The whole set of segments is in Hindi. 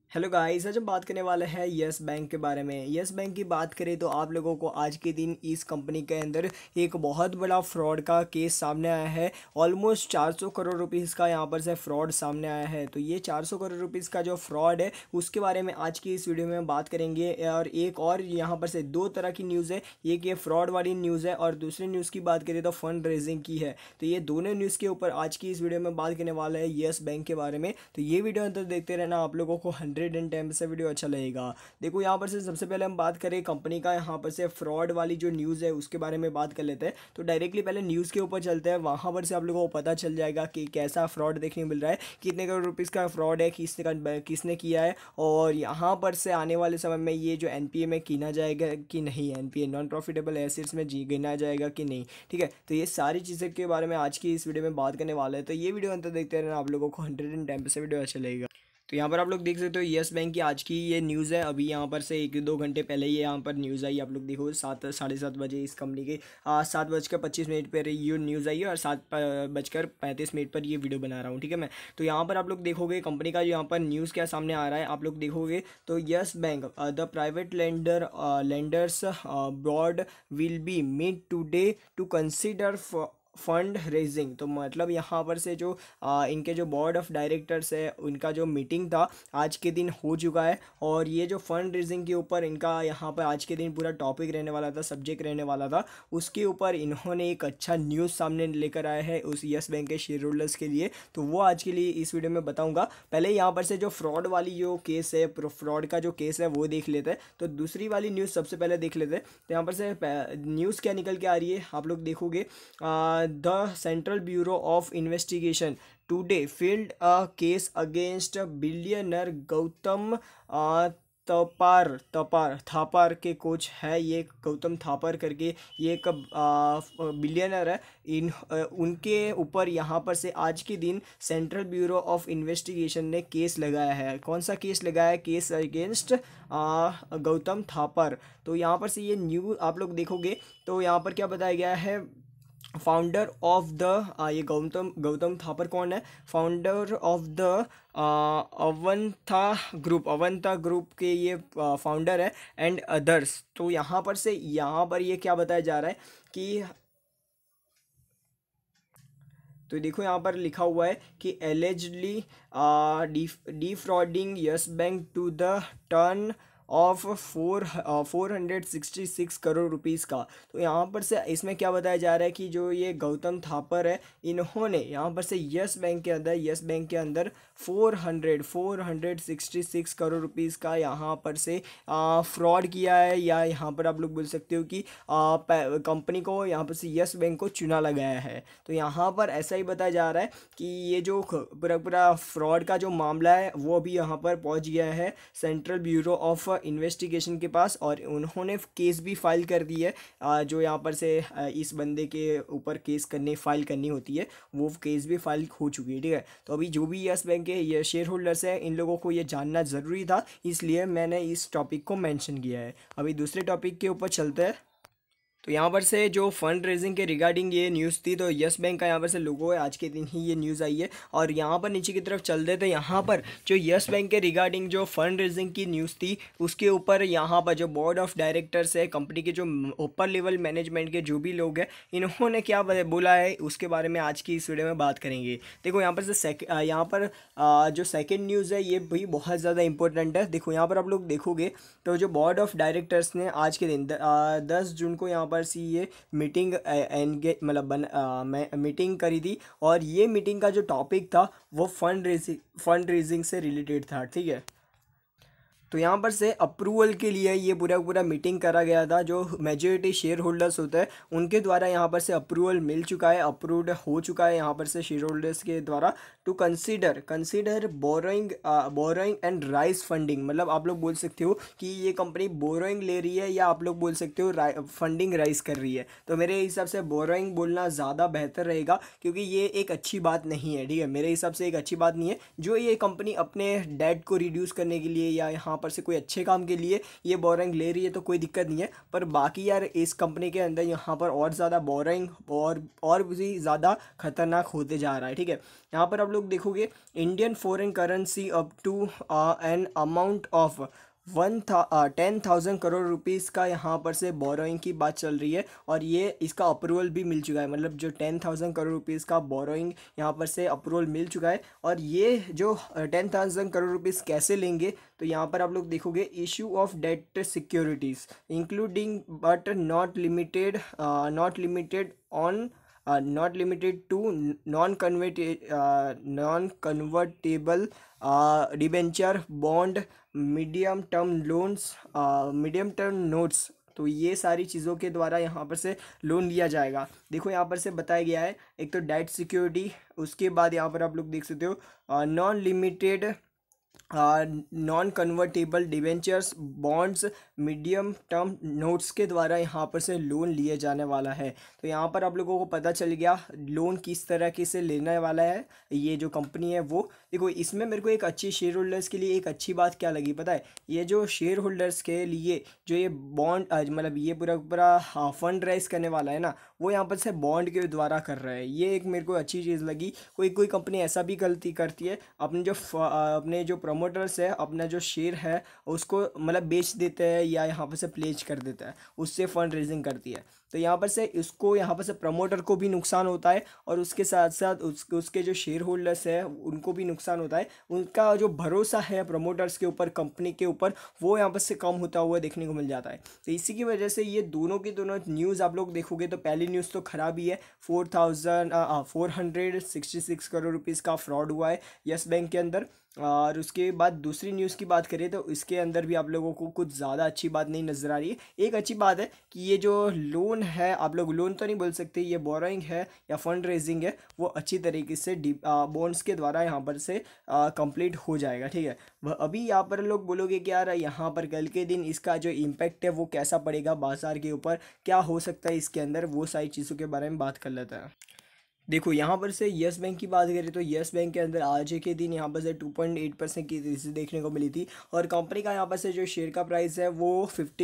हेलो गाइस, आज हम बात करने वाले हैं यस बैंक के बारे में। यस बैंक की बात करें तो आप लोगों को आज के दिन इस कंपनी के अंदर एक बहुत बड़ा फ्रॉड का केस सामने आया है। ऑलमोस्ट 400 करोड़ रुपीस का यहाँ पर से फ्रॉड सामने आया है। तो ये 400 करोड़ रुपीस का जो फ्रॉड है उसके बारे में आज की इस वीडियो में बात करेंगे। और एक और यहाँ पर से दो तरह की न्यूज़ है, एक ये फ्रॉड वाली न्यूज़ है और दूसरी न्यूज़ की बात करें तो फंड रेजिंग की है। तो ये दोनों न्यूज़ के ऊपर आज की इस वीडियो में बात करने वाला है यस बैंक के बारे में। तो ये वीडियो अंदर देखते रहना, आप लोगों को 110 से वीडियो अच्छा लगेगा। देखो यहाँ पर से सबसे पहले हम बात करें कंपनी का, यहाँ पर से फ्रॉड वाली जो न्यूज़ है उसके बारे में बात कर लेते हैं। तो डायरेक्टली पहले न्यूज़ के ऊपर चलते हैं, वहाँ पर से आप लोगों को पता चल जाएगा कि कैसा फ्रॉड देखने को मिल रहा है, कितने करोड़ रुपीज़ का फ्रॉड है, किसने किया है, और यहाँ पर से आने वाले समय में ये जो एनपीए में गिना जाएगा कि नहीं, एनपीए नॉन प्रॉफिटेबल एसेट्स में गिना जाएगा कि नहीं। ठीक है, तो ये सारी चीज़ें के बारे में आज की इस वीडियो में बात करने वाले हैं। तो ये वीडियो अंतर देखते रहना, आप लोगों को 110 से वीडियो अच्छा लगेगा। तो यहाँ पर आप लोग देख सकते हो यस बैंक की आज की ये न्यूज़ है। अभी यहाँ पर से 1-2 घंटे पहले ये यहाँ पर न्यूज़ आई, आप लोग देखो 7-7:30 इस कंपनी के 7:25 पर ये न्यूज़ आई है और 7:35 पर ये वीडियो बना रहा हूँ। ठीक है मैं, तो यहाँ पर आप लोग देखोगे कंपनी का जो यहाँ पर न्यूज़ क्या सामने आ रहा है, आप लोग देखोगे तो Yes Bank the private lenders board will be meet today to consider fund raising. तो मतलब यहाँ पर से जो इनके जो बोर्ड ऑफ डायरेक्टर्स है उनका जो मीटिंग था आज के दिन हो चुका है। और ये जो फंड रेजिंग के ऊपर इनका यहाँ पर आज के दिन पूरा टॉपिक रहने वाला था, सब्जेक्ट रहने वाला था, उसके ऊपर इन्होंने एक अच्छा न्यूज़ सामने लेकर आया है उस यस बैंक के शेयर होल्डर्स के लिए। तो वो आज के लिए इस वीडियो में बताऊँगा। पहले यहाँ पर से जो फ्रॉड वाली जो केस है, फ्रॉड का जो केस है वो देख लेते हैं। तो दूसरी वाली न्यूज़ सबसे पहले देख लेते हैं। तो यहाँ पर से न्यूज़ क्या निकल के आ रही है आप लोग देखोगे। The Central Bureau of Investigation today filed a case against billionaire Gautam Thapar के कोच है, ये गौतम थापर करके ये एक बिलियनर है। उनके ऊपर यहाँ पर से आज के दिन सेंट्रल ब्यूरो ऑफ इन्वेस्टिगेशन ने केस लगाया है। कौन सा केस लगाया है? Case against Gautam Thapar. तो यहाँ पर से ये न्यूज़ आप लोग देखोगे तो यहाँ पर क्या बताया गया है, फाउंडर ऑफ द ये गौतम थापर कौन है? Founder of the Avantha group के ये फाउंडर है एंड अदर्स। तो यहाँ पर से यहाँ पर ये क्या बताया जा रहा है कि, तो देखो यहाँ पर लिखा हुआ है कि allegedly defrauding Yes Bank to the tune of 466 crore rupees का। तो यहाँ पर से इसमें क्या बताया जा रहा है कि जो ये गौतम थापर है इन्होंने यहाँ पर से यस बैंक के अंदर 466 करोड़ रुपीस का यहाँ पर से फ्रॉड किया है, या यहाँ पर आप लोग बोल सकते हो कि कंपनी को यहाँ पर से यस बैंक को चुना लगाया है। तो यहाँ पर ऐसा ही बताया जा रहा है कि ये जो पूरा फ्रॉड का जो मामला है वो अभी यहाँ पर पहुँच गया है सेंट्रल ब्यूरो ऑफ इन्वेस्टिगेशन के पास, और उन्होंने केस भी फाइल कर दी है। जो यहाँ पर से इस बंदे के ऊपर फाइल करनी होती है, वो केस भी फाइल हो चुकी है। ठीक है, तो अभी जो भी यस बैंक के ये शेयर होल्डर्स हैं इन लोगों को ये जानना ज़रूरी था, इसलिए मैंने इस टॉपिक को मेंशन किया है। अभी दूसरे टॉपिक के ऊपर चलते हैं। तो यहाँ पर से जो फंड रेजिंग के रिगार्डिंग ये न्यूज़ थी, तो यस बैंक का यहाँ पर से लोगो है, आज के दिन ही ये न्यूज़ आई है। और यहाँ पर नीचे की तरफ चल दे तो यहाँ पर जो यस बैंक के रिगार्डिंग जो फंड रेजिंग की न्यूज़ थी उसके ऊपर यहाँ पर जो बोर्ड ऑफ डायरेक्टर्स है, कंपनी के जो ऊपर लेवल मैनेजमेंट के जो भी लोग हैं, इन्होंने क्या बोला है उसके बारे में आज की इस वीडियो में बात करेंगे। देखो यहाँ पर से यहाँ पर जो सेकेंड न्यूज़ है ये भी बहुत ज़्यादा इंपॉर्टेंट है। देखो यहाँ पर आप लोग देखोगे तो जो बोर्ड ऑफ डायरेक्टर्स ने आज के दिन 10 जून को यहाँ पर सी ये मीटिंग मीटिंग करी थी, और ये मीटिंग का जो टॉपिक था वो फंड रेजिंग से रिलेटेड था। ठीक है, तो यहाँ पर से अप्रूवल के लिए ये पूरा मीटिंग करा गया था। जो मेजॉरिटी शेयर होल्डर्स होते हैं उनके द्वारा यहाँ पर से अप्रूवल मिल चुका है, अप्रूव्ड हो चुका है यहाँ पर से शेयर होल्डर्स के द्वारा to consider borrowing and raise funding. मतलब आप लोग बोल सकते हो कि ये कंपनी बोरोइंग ले रही है, या आप लोग बोल सकते हो फंडिंग राइज कर रही है। तो मेरे हिसाब से बोरोइंग बोलना ज़्यादा बेहतर रहेगा, क्योंकि ये एक अच्छी बात नहीं है। ठीक है, मेरे हिसाब से एक अच्छी बात नहीं है। जो ये कंपनी अपने डेट को रिड्यूस करने के लिए या यहाँ पर से कोई अच्छे काम के लिए ये बोरिंग ले रही है तो कोई दिक्कत नहीं है, पर बाकी यार इस कंपनी के अंदर यहाँ पर और ज़्यादा बोरिंग और भी ज़्यादा खतरनाक होते जा रहा है। ठीक है, यहाँ पर आप लोग लोग देखोगे Indian foreign currency up to an amount of 10,000 crore rupees का यहाँ पर से बोरोइंग की बात चल रही है, और ये इसका अप्रूवल भी मिल चुका है। मतलब जो 10,000 करोड़ रुपीज़ का बोरोइंग यहाँ पर से अप्रूवल मिल चुका है। और ये जो 10,000 करोड़ रुपीज़ कैसे लेंगे, तो यहाँ पर आप लोग देखोगे issue of debt securities including but not limited on not limited to non-convertible debenture bond medium term notes. तो ये सारी चीज़ों के द्वारा यहाँ पर से लोन लिया जाएगा। देखो यहाँ पर से बताया गया है, एक तो डेट सिक्योरिटी, उसके बाद यहाँ पर आप लोग देख सकते हो non convertible debentures bonds medium term notes के द्वारा यहाँ पर से लोन लिए जाने वाला है। तो यहाँ पर आप लोगों को पता चल गया लोन किस तरह से लेने वाला है ये जो कंपनी है वो। देखो इसमें मेरे को एक अच्छी शेयर होल्डर्स के लिए एक अच्छी बात क्या लगी पता है, ये जो शेयर होल्डर्स के लिए जो ये बॉन्ड मतलब ये पूरा फंड राइज करने वाला है ना, वो यहाँ पर से बॉन्ड के द्वारा कर रहा है। ये एक मेरे को अच्छी चीज़ लगी। कोई कंपनी ऐसा भी गलती करती है, अपने जो प्रमोटर्स है अपना जो शेयर है उसको मतलब बेच देते हैं या यहाँ पर से प्लेज कर देता है, उससे फंड रेजिंग करती है। तो यहाँ पर से इसको यहाँ पर से प्रमोटर को भी नुकसान होता है, और उसके साथ साथ उसके जो शेयर होल्डर्स है उनको भी नुकसान होता है। उनका जो भरोसा है प्रमोटर्स के ऊपर, कंपनी के ऊपर, वो यहाँ पर से कम होता हुआ देखने को मिल जाता है। तो इसी की वजह से ये दोनों की दोनों न्यूज़ आप लोग देखोगे तो पहली न्यूज़ तो ख़राब ही है। 4,466 करोड़ रुपीज़ का फ्रॉड हुआ है यस बैंक के अंदर। और उसके बाद दूसरी न्यूज़ की बात करें तो इसके अंदर भी आप लोगों को कुछ ज़्यादा अच्छी बात नहीं नज़र आ रही है। एक अच्छी बात है कि ये जो लोन है, आप लोग लोन तो नहीं बोल सकते, ये बोरोइंग है या फंड रेजिंग है, वो अच्छी तरीके से बॉन्ड्स के द्वारा यहाँ पर से कंप्लीट हो जाएगा। ठीक है, वह अभी यहाँ पर लोग बोलोगे कि यार यहाँ पर कल के दिन इसका जो इम्पैक्ट है वो कैसा पड़ेगा बाजार के ऊपर, क्या हो सकता है इसके अंदर, वो सारी चीज़ों के बारे में बात कर लेते हैं। देखो यहाँ पर से यस बैंक की बात करें तो यस बैंक के अंदर आज के दिन यहाँ पर से 2.8% की तेजी देखने को मिली थी, और कंपनी का यहाँ पर से जो शेयर का प्राइस है वो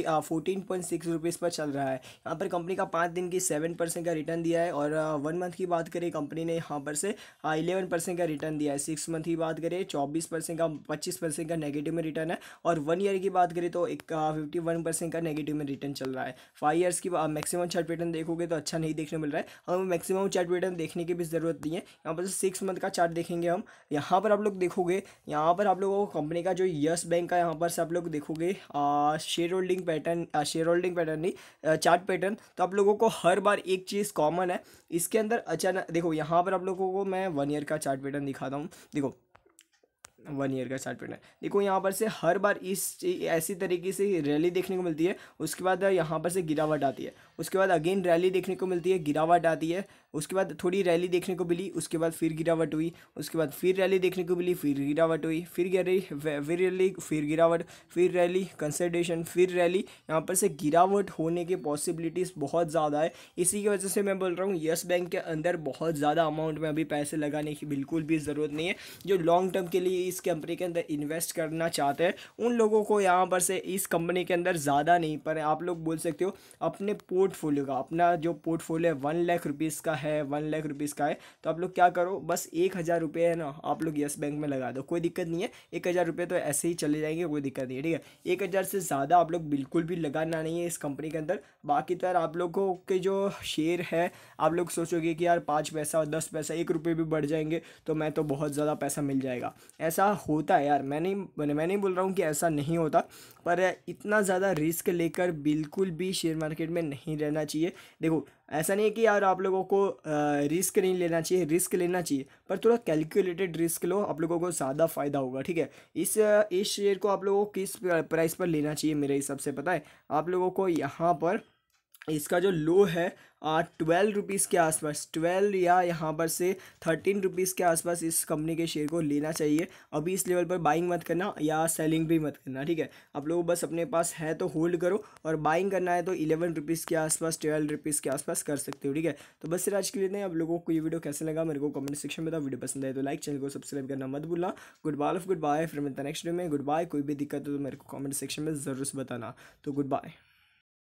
14.6 रुपीज़ पर चल रहा है। यहाँ पर कंपनी का 5 दिन की 7% का रिटर्न दिया है, और 1 मंथ की बात करें कंपनी ने यहाँ पर से 11% का रिटर्न दिया है। 6 मंथ की बात करें 24% का 25% का नेगेटिव में रिटर्न है, और 1 ईयर की बात करें तो 51% का नेगेटिव में रिटर्न चल रहा है। 5 ईयर्स की मैक्सिमम चार्ट पैटर्न देखोगे तो अच्छा नहीं देखने मिल रहा है। हमें मैक्सिमम चार्ट पैटर्न देखने की भी ज़रूरत नहीं है। यहाँ पर 6 मंथ का चार्ट देखेंगे हम। यहाँ पर आप लोग देखोगे, यहाँ पर आप लोगों को कंपनी का जो यस बैंक का यहाँ पर से आप लोग देखोगे शेयर होल्डिंग पैटर्न नहीं, चार्ट पैटर्न, तो आप लोगों को हर बार एक चीज़ कॉमन है इसके अंदर। अचानक देखो यहाँ पर आप लोगों को मैं 1 ईयर का चार्ट पैटर्न दिखाता हूँ। देखो 1 ईयर का चार्ट पैटर्न, देखो यहाँ पर से हर बार ऐसी तरीके से रैली देखने को मिलती है, उसके बाद यहाँ पर से गिरावट आती है, उसके बाद अगेन रैली देखने को मिलती है, गिरावट आती है, उसके बाद थोड़ी रैली देखने को मिली, उसके बाद फिर गिरावट हुई, उसके बाद फिर रैली देखने को मिली, फिर गिरावट हुई, फिर रैली, फिर गिरावट, फिर रैली, कंसल्टेशन, फिर रैली। यहाँ पर से गिरावट होने की पॉसिबिलिटीज़ बहुत ज़्यादा है। इसी की वजह से मैं बोल रहा हूँ यस बैंक के अंदर बहुत ज़्यादा अमाउंट में अभी पैसे लगाने की बिल्कुल भी ज़रूरत नहीं है। जो लॉन्ग टर्म के लिए इस कंपनी के अंदर इन्वेस्ट करना चाहते हैं उन लोगों को यहाँ पर से इस कंपनी के अंदर ज़्यादा नहीं, पर आप लोग बोल सकते हो अपने पोर्टफोलियो का, अपना जो पोर्टफोलियो है 1 लाख रुपीज़ का है, 1 लाख रुपीज़ का है, तो आप लोग क्या करो, बस 1,000 रुपये है ना, आप लोग यस बैंक में लगा दो, कोई दिक्कत नहीं है। 1,000 रुपये तो ऐसे ही चले जाएंगे, कोई दिक्कत नहीं है। ठीक है, 1,000 से ज़्यादा आप लोग बिल्कुल भी लगाना नहीं है इस कंपनी के अंदर। बाकी तो यार आप लोगों के जो शेयर है, आप लोग सोचोगे कि यार 5 पैसा 10 पैसा 1 रुपये भी बढ़ जाएंगे तो मैं तो बहुत ज़्यादा पैसा मिल जाएगा। ऐसा होता है यार, मैं नहीं बोल रहा हूँ कि ऐसा नहीं होता, पर इतना ज़्यादा रिस्क लेकर बिल्कुल भी शेयर मार्केट में नहीं रहना चाहिए। देखो ऐसा नहीं है कि यार आप लोगों को रिस्क नहीं लेना चाहिए, रिस्क लेना चाहिए, पर थोड़ा कैलकुलेटेड रिस्क लो, आप लोगों को ज़्यादा फ़ायदा होगा। ठीक है, इस शेयर को आप लोगों को किस प्राइस पर लेना चाहिए मेरे हिसाब से पता है, आप लोगों को यहाँ पर इसका जो लो है 12 रुपीज़ के आसपास, 12 या यहाँ पर से 13 रुपीज़ के आसपास इस कंपनी के शेयर को लेना चाहिए। अभी इस लेवल पर बाइंग मत करना या सेलिंग भी मत करना। ठीक है, आप लोग बस अपने पास है तो होल्ड करो, और बाइंग करना है तो 11 रुपीज़ के आसपास, 12 रुपीज़ के आसपास कर सकते हो। ठीक है, तो बस फिर आज के लिए नहीं, आप लोगों को ये वीडियो कैसा लगा मेरे को कमेंट सेक्शन में बताओ। वीडियो पसंद आए तो लाइक, चैनल को सब्सक्राइब करना मत भूलना। गुड बाय, फिर मिलता है नेक्स्ट वीडियो में। गुड बाय, कोई भी दिक्कत हो तो मेरे को कमेंट सेक्शन में ज़रूर से बताना। तो गुड बाय।